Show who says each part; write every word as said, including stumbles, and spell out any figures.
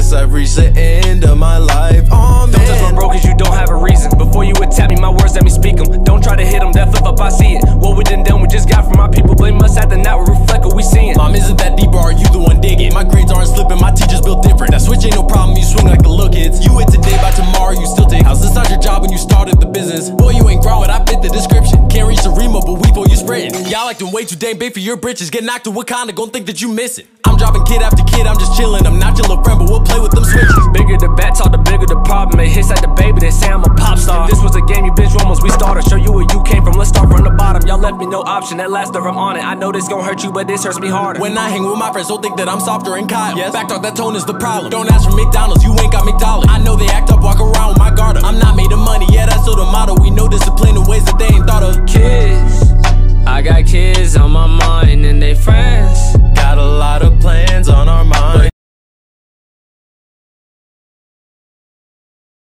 Speaker 1: guess I've reached the end of my life. Oh man,
Speaker 2: don't touch my bro cause you don't have a reason. Before you attack me, my words let me speak them. Don't try to hit them, that flip up I see it. What we done done, we just got from my people. Blame us at the night, we reflect what we seeing.
Speaker 1: Mom, isn't that deep or are you the one digging? My grades aren't slipping, my teachers built different. That switch ain't no problem, you swing like the little kids. You hit today, by tomorrow you still take. How's this not your job when you started the business? Boy, you ain't growing, I fit the description. Can't reach the Remo, but we for you spreading. Y'all acting way too dang big for your britches. Get knocked to Wakanda, gon' think that you miss it. I'm dropping kid after kid, I'm just chillin'. I'm not your little friend, but we'll play with them switches.
Speaker 2: Bigger the bat talk, the bigger the problem. It hits like the baby, they say I'm a pop star. If this was a game, you bitch rumors, we started. Show you where you came from, let's start from the bottom. Y'all left me no option, at last I'm on it. I know this gon' hurt you, but this hurts me harder.
Speaker 1: When I hang with my friends, don't think that I'm softer and Kyle. Yes, back talk, that tone is the problem. Don't ask for McDonald's, you ain't got McDonald's. I know they act up, walk around with my guard up. I'm not made of money, yeah, that's still the motto. We know discipline in ways that they ain't thought of.
Speaker 2: Kids, I got kids on my mind and they friends.
Speaker 1: Got a lot of plans on our mind,